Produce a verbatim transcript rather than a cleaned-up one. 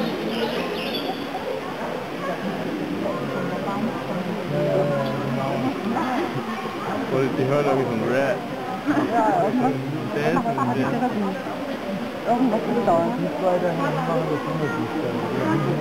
Wollte ich hören, ob ich so ein Rat. Ja, irgendwas. Der ist Aber ein hat Rat. irgendwas bedeutet. Nicht weiterhin machen, das muss ich